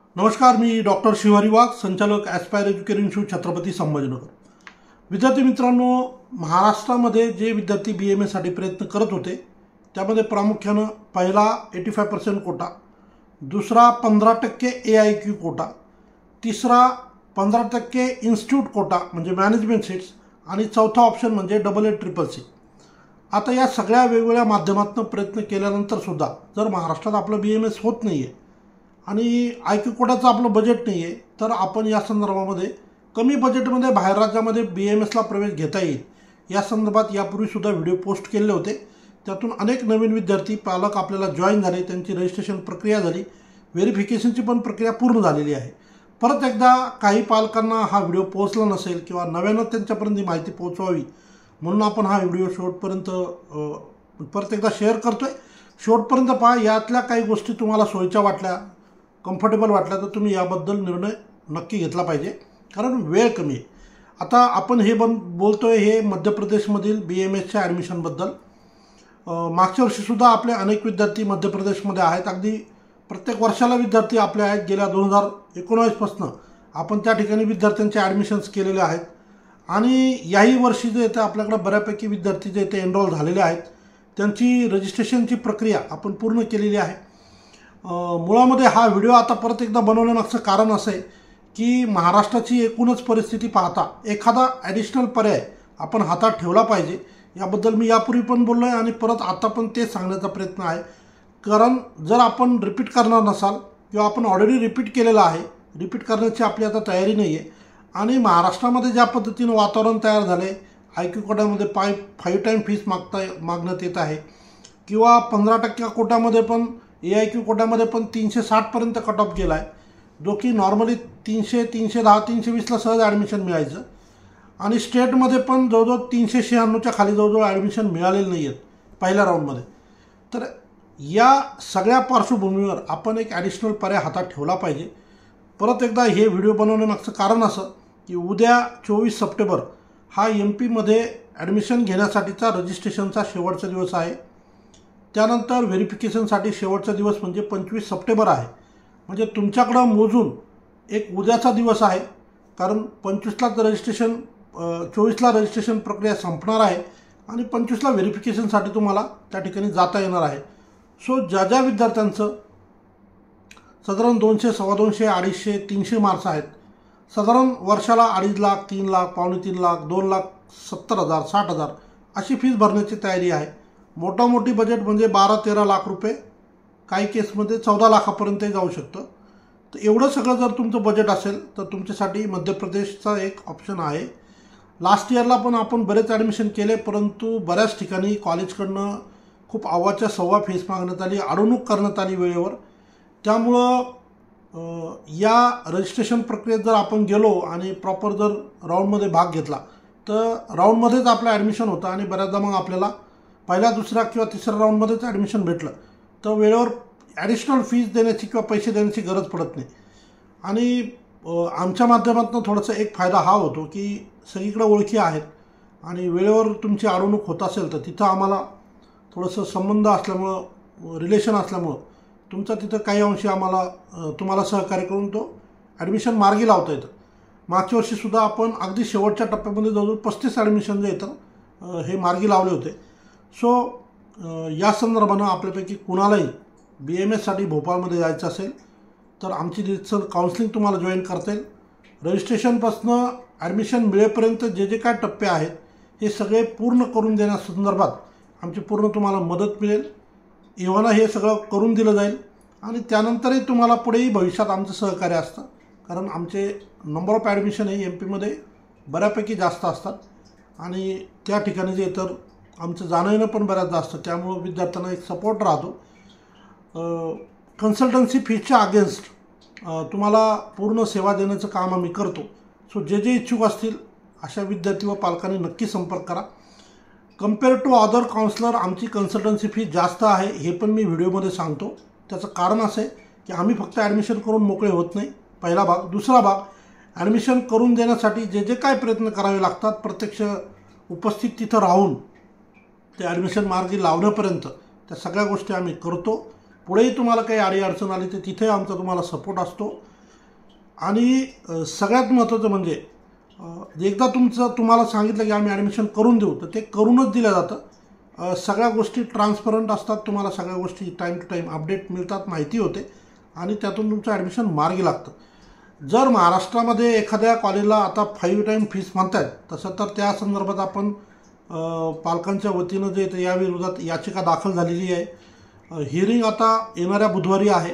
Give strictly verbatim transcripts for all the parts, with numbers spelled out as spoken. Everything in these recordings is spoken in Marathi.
नमस्कार, मी डॉक्टर शिवहरी वाघ, संचालक aspire education institute Chhatrapati Sambhajinagar. विद्यार्थी मित्रांनो, महाराष्ट्रामध्ये जे विद्यार्थी बी एम एसाठी प्रयत्न करत होते त्यामध्ये प्रामुख्यानं पहिला एटी फाय पर्सेंट कोटा, दुसरा पंधरा टक्के ए आय क्यू कोटा, तिसरा पंधरा टक्के इन्स्टिट्यूट कोटा म्हणजे मॅनेजमेंट सीट्स आणि चौथा ऑप्शन म्हणजे डबल ए ट्रिपल सी। आता या सगळ्या वेगवेगळ्या माध्यमातून प्रयत्न केल्यानंतरसुद्धा जर महाराष्ट्रात आपलं बी एम एस होत नाही आहे आणि आय क्यू कोटाचं आपलं बजेट नाही आहे, तर आपण या संदर्भामध्ये कमी बजेटमध्ये बाहेर राज्यामध्ये बी एम एसला प्रवेश घेता येईल या संदर्भात यापूर्वीसुद्धा व्हिडिओ पोस्ट केले होते। त्यातून अनेक नवीन विद्यार्थी पालक आपल्याला जॉईन झाले, त्यांची रजिस्ट्रेशन प्रक्रिया झाली, व्हेरिफिकेशनची पण प्रक्रिया पूर्ण झालेली आहे। परत एकदा काही पालकांना हा व्हिडिओ पोहोचला नसेल किंवा नव्यानं त्यांच्यापर्यंत ही माहिती पोहोचवावी म्हणून आपण हा व्हिडिओ शेवटपर्यंत परत एकदा शेअर करतो आहे। शेवटपर्यंत पहा, यातल्या काही गोष्टी तुम्हाला सोयीच्या वाटल्या, कम्फर्टेबल वाटल्या तर तुम्ही याबद्दल निर्णय नक्की घेतला पाहिजे, कारण वेळ कमी आहे। आता आपण हे बन बोलतो आहे हे मध्य प्रदेशमधील बी एम एसच्या ॲडमिशनबद्दल। मागच्या वर्षीसुद्धा आपले अनेक विद्यार्थी मध्य प्रदेशमध्ये आहेत, अगदी प्रत्येक वर्षाला विद्यार्थी आपले आहेत। गेल्या दोन हजार एकोणावीसपासून आपण त्या ठिकाणी विद्यार्थ्यांचे ॲडमिशन्स केलेले आहेत आणि याही वर्षी जे येतं आपल्याकडे बऱ्यापैकी विद्यार्थी जे येते एनरोल झालेले आहेत, त्यांची रजिस्ट्रेशनची प्रक्रिया आपण पूर्ण केलेली आहे। मुळामध्ये हा व्हिडिओ आता परत एकदा बनवण्यामागचं कारण असं आहे की महाराष्ट्राची एकूणच परिस्थिती पाहता एखादा ॲडिशनल पर्याय आपण हातात ठेवला पाहिजे, याबद्दल मी यापूर्वी पण बोललो आहे आणि परत आता पण ते सांगण्याचा प्रयत्न आहे। कारण जर आपण रिपीट करणार नसाल किंवा आपण ऑलरेडी रिपीट केलेलं आहे, रिपीट करण्याची आपली आता तयारी नाही आहे आणि महाराष्ट्रामध्ये ज्या पद्धतीनं वातावरण तयार झालं आहे, आय क्यू कोट्यामध्ये पाय फाईव्ह टाईम फीस मागता मागण्यात येत आहे किंवा पंधरा टक्के कोट्यामध्ये पण ए आय क्यू कोट्यामध्ये पण तीनशे साठपर्यंत कट ऑफ गेला आहे, जो की नॉर्मली तीनशे तीनशे दहा तीनशे वीसला सहज ॲडमिशन मिळायचं आणि स्टेटमध्ये पण जवळजवळ तीनशे शहाण्णवच्या खाली जवळजवळ ॲडमिशन मिळालेलं नाही आहेत पहिल्या राऊंडमध्ये। तर या सगळ्या पार्श्वभूमीवर आपण एक ॲडिशनल पर्याय हातात ठेवला पाहिजे। परत एकदा हे व्हिडिओ बनवण्यामागचं कारण असं की उद्या चोवीस सप्टेंबर हा एम पीमध्ये ॲडमिशन घेण्यासाठीचा रजिस्ट्रेशनचा शेवटचा दिवस आहे। त्यानंतर व्हेरिफिकेशनसाठी शेवटचा दिवस म्हणजे पंचवीस सप्टेंबर आहे। म्हणजे तुमच्याकडं मोजून एक उद्याचा दिवस आहे, कारण पंचवीसलाच रजिस्ट्रेशन चोवीसला रजिस्ट्रेशन प्रक्रिया संपणार आहे आणि पंचवीसला व्हेरिफिकेशनसाठी तुम्हाला त्या ठिकाणी जाता येणार आहे। सो ज्या ज्या विद्यार्थ्यांचं साधारण दोनशे सव्वा दोनशे अडीचशे तीनशे मार्क्स आहेत, साधारण वर्षाला अडीच लाख तीन लाख पावणे तीन लाख दोन लाख सत्तर हजार साठ हजार अशी फीस भरण्याची तयारी आहे। मोठा मोठी बजेट म्हणजे बारा तेरा लाख रुपये, काही केसमध्ये चौदा लाखापर्यंतही जाऊ शकतं। तर एवढं सगळं जर तुमचं बजेट असेल तर तुमच्यासाठी मध्य प्रदेशचा एक ऑप्शन आहे। लास्ट इयरला पण आपण बरेच ॲडमिशन केले, परंतु बऱ्याच ठिकाणी कॉलेजकडनं खूप अव्वाच्या सव्वा फीस मागण्यात आली, अडवणूक करण्यात आली वेळेवर। त्यामुळं या रजिस्ट्रेशन प्रक्रियेत जर आपण गेलो आणि प्रॉपर जर राऊंडमध्ये भाग घेतला तर राऊंडमध्येच आपलं ॲडमिशन होतं आणि बऱ्याचदा मग आपल्याला पहिल्या दुसऱ्या किंवा तिसऱ्या राऊंडमध्येच ॲडमिशन भेटलं तर वेळेवर ॲडिशनल फीस देण्याची किंवा पैसे देण्याची गरज पडत नाही। आणि आमच्या माध्यमातून थोडंसं एक फायदा हा होतो की सगळीकडे ओळखी आहेत आणि वेळेवर तुमची अडवणूक होत असेल तर तिथं आम्हाला थोडंसं संबंध असल्यामुळं, रिलेशन असल्यामुळं तुमचा तिथं काही अंशी आम्हाला तुम्हाला सहकार्य करून तो ॲडमिशन मार्गी लावता येतं। मागच्या वर्षीसुद्धा आपण अगदी शेवटच्या टप्प्यामध्ये जवळजवळ पस्तीस ॲडमिशन जे येतं हे मार्गी लावले होते। सो या संदर्भानं आपल्यापैकी कुणालाही बी एम एससाठी भोपाळमध्ये जायचं असेल तर आमची डिजिटल काउन्सिलिंग तुम्हाला जॉईन करता येईल। रजिस्ट्रेशनपासून ॲडमिशन मिळेपर्यंत जे जे काय टप्पे आहेत हे सगळे पूर्ण करून देण्यासंदर्भात आमची पूर्ण तुम्हाला मदत मिळेल। एव्हाना हे सगळं करून दिलं जाईल आणि त्यानंतरही तुम्हाला पुढेही भविष्यात आमचं सहकार्य असतं, कारण आमचे नंबर ऑफ ॲडमिशन हे एम पीमध्ये बऱ्यापैकी जास्त असतात आणि त्या ठिकाणी जे तर आमचं जाणं येणं पण बऱ्याचदा असतं, त्यामुळं विद्यार्थ्यांना एक सपोर्ट राहतो। कन्सल्टन्सी फीसच्या अगेन्स्ट तुम्हाला पूर्ण सेवा देण्याचं काम आम्ही करतो। सो जे जे इच्छुक असतील अशा विद्यार्थी व पालकांनी नक्की संपर्क करा। कम्पेअर टू अदर काउन्सलर आमची कन्सल्टन्सी फी जास्त आहे हे पण मी व्हिडिओमध्ये सांगतो। त्याचं कारण असं आहे की आम्ही फक्त ॲडमिशन करून मोकळे होत नाही, पहिला भाग। दुसरा भाग, ॲडमिशन करून देण्यासाठी जे जे काय प्रयत्न करावे लागतात प्रत्यक्ष उपस्थित तिथं राहून ते ॲडमिशन मार्गी लावण्यापर्यंत त्या सगळ्या गोष्टी आम्ही करतो। पुढेही तुम्हाला काही अडीअडचण आली तर तिथे आमचा तुम्हाला सपोर्ट असतो। आणि अ, सगळ्यात महत्त्वाचं म्हणजे अ, एकदा तुमचं तुम्हाला सांगितलं की आम्ही ॲडमिशन करून देऊ तर ते करूनच दिलं जातं. अ, सगळ्या गोष्टी ट्रान्सपरंट असतात, तुम्हाला सगळ्या गोष्टी टाईम टू टाईम अपडेट मिळतात, माहिती होते आणि त्यातून तुमचं ॲडमिशन मार्गी लागतं. जर महाराष्ट्रामध्ये एखाद्या कॉलेजला आता फाईव्ह टाईम फीस म्हणतायत तसं तर त्या संदर्भात आपण अ, पालकांच्या वतीनं जे ते या विरोधात याचिका दाखल झालेली आहे. हिअरिंग आता येणाऱ्या बुधवारी आहे.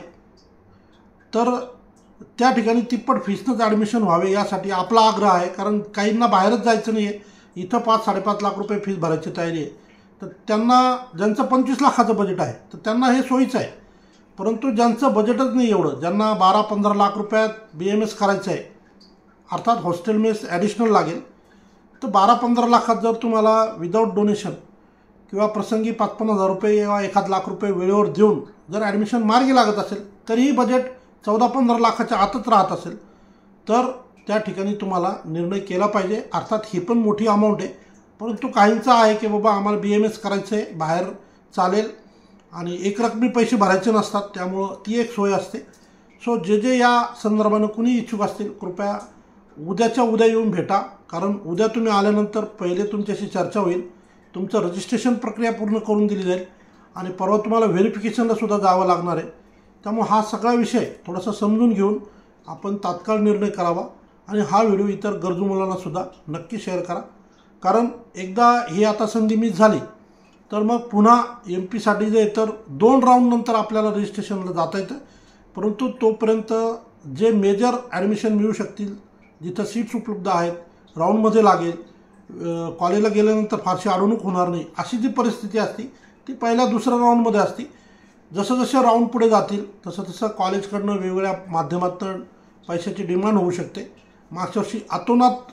तर त्या ठिकाणी तिप्पट फीसनंच ॲडमिशन व्हावे यासाठी आपला आग्रह आहे. कारण काहींना बाहेरच जायचं नाही आहे, इथं पाच साडेपाच लाख रुपये फीस भरायची तयारी आहे. तर त्यांना ज्यांचं पंचवीस लाखाचं बजेट आहे तर त्यांना हे सोयीचं आहे. परंतु ज्यांचं बजेटच नाही एवढं, ज्यांना बारा पंधरा लाख रुपयात बी एम एस करायचं आहे, अर्थात हॉस्टेल मेस ॲडिशनल लागेल, तर बारा पंधरा लाखात जर तुम्हाला विदाऊट डोनेशन किंवा प्रसंगी पाच पन्नास हजार रुपये किंवा एखाद लाख रुपये वेळेवर देऊन जर ॲडमिशन मार्गी लागत असेल तरीही बजेट चौदा पंधरा लाखाच्या आतच राहत असेल तर त्या ठिकाणी तुम्हाला निर्णय केला पाहिजे. अर्थात ही पण मोठी अमाऊंट आहे, परंतु काहींचं आहे की बाबा आम्हाला बी एम एस करायचं आहे, बाहेर चालेल आणि एक रकमी पैसे भरायचे नसतात, त्यामुळं ती एक सोय असते. सो जे जे या संदर्भानं कुणी इच्छुक असतील कृपया उद्याच्या उद्या येऊन भेटा. कारण उद्या तुम्ही आल्यानंतर पहिले तुमच्याशी चर्चा होईल, तुमचं रजिस्ट्रेशन प्रक्रिया पूर्ण करून दिली जाईल आणि परवा तुम्हाला व्हेरिफिकेशनलासुद्धा जावं लागणार आहे. त्यामुळे हा सगळा विषय थोडासा समजून घेऊन आपण तात्काळ निर्णय करावा आणि हा व्हिडिओ इतर गरजू मुलांनासुद्धा नक्की शेअर करा. कारण एकदा ही आता संधी मिस झाली तर मग पुन्हा एम पीसाठी जे तर दोन राऊंडनंतर आपल्याला रजिस्ट्रेशनला जाता येतं. परंतु तोपर्यंत जे मेजर ॲडमिशन मिळू शकतील, जिथं सीट्स उपलब्ध आहेत, राऊंडमध्ये लागेल, कॉलेजला गेल्यानंतर फारशी अडवणूक होणार नाही अशी जी परिस्थिती असते ती पहिल्या दुसऱ्या राऊंडमध्ये असते. जसं जसं राऊंड पुढे जातील तसं तसं कॉलेजकडनं वेगवेगळ्या माध्यमातून पैशाची डिमांड होऊ शकते. मागच्या वर्षी अतोनात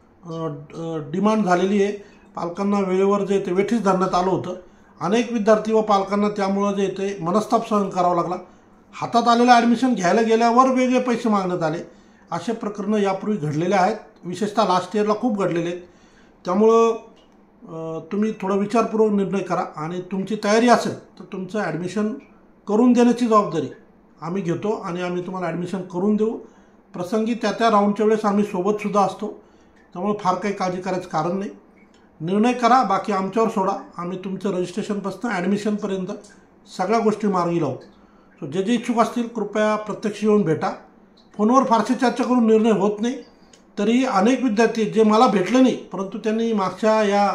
डिमांड झालेली आहे. पालकांना वेळेवर जे ते वेठीस धरण्यात आलं होतं. अनेक विद्यार्थी व पालकांना त्यामुळं जे ते मनस्ताप सहन करावा लागला. हातात आलेलं ॲडमिशन घ्यायला गेल्यावर वेगळे पैसे मागण्यात आले. असे प्रकरणं यापूर्वी घडलेले आहेत, विशेषतः लास्ट इयरला खूप घडलेले आहेत. त्यामुळं तुम्ही थोडा विचारपूर्वक निर्णय करा आणि तुमची तयारी असेल तर तुमचं ॲडमिशन करून देण्याची जबाबदारी आम्ही घेतो आणि आम्ही तुम्हाला ॲडमिशन करून देऊ. प्रसंगी त्या त्या राऊंडच्या वेळेस आम्ही सोबतसुद्धा असतो, त्यामुळे फार काही काळजी करायचं कारण नाही. निर्णय करा, बाकी आमच्यावर सोडा. आम्ही तुमचं रजिस्ट्रेशनपासून ॲडमिशनपर्यंत सगळ्या गोष्टी मार्गी लावू. सो जे जे इच्छुक असतील कृपया प्रत्यक्ष येऊन भेटा. फोनवर फारशी चर्चा करून निर्णय होत नाही. तरी अनेक विद्यार्थी जे मला भेटले नाही परंतु त्यांनी मागच्या या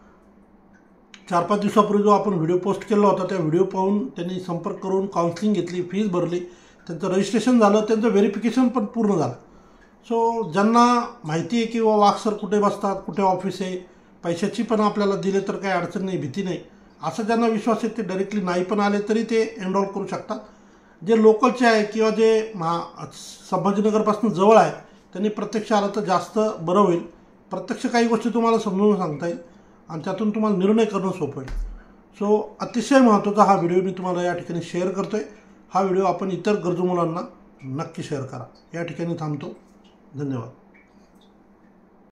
चार पाच दिवसापूर्वी जो आपण व्हिडिओ पोस्ट केला होता त्या व्हिडिओ पाहून त्यांनी संपर्क करून काउन्सिलिंग घेतली, फीस भरली, त्यांचं रजिस्ट्रेशन झालं, त्यांचं व्हेरिफिकेशन पण पूर्ण झालं. सो ज्यांना माहिती आहे की वा वाघ सर कुठे बसतात, कुठे ऑफिस आहे, पैशाची पण आपल्याला दिले तर काही अडचण नाही, भीती नाही, असं ज्यांना विश्वास आहे ते डायरेक्टली नाही पण आले तरी ते एनरोल करू शकतात. जे लोकलचे आहे किंवा जे महा संभाजीनगरपासून जवळ आहे त्यांनी प्रत्यक्ष आलं तर जास्त बरं होईल. प्रत्यक्ष काही गोष्टी तुम्हाला समजून सांगता येईल आणि त्यातून तुम्हाला निर्णय करणं सोपं होईल. सो अतिशय महत्त्वाचा हा व्हिडिओ मी तुम्हाला या ठिकाणी शेअर करतो आहे. हा व्हिडिओ आपण इतर गरजू मुलांना नक्की शेअर करा. या ठिकाणी थांबतो. धन्यवाद.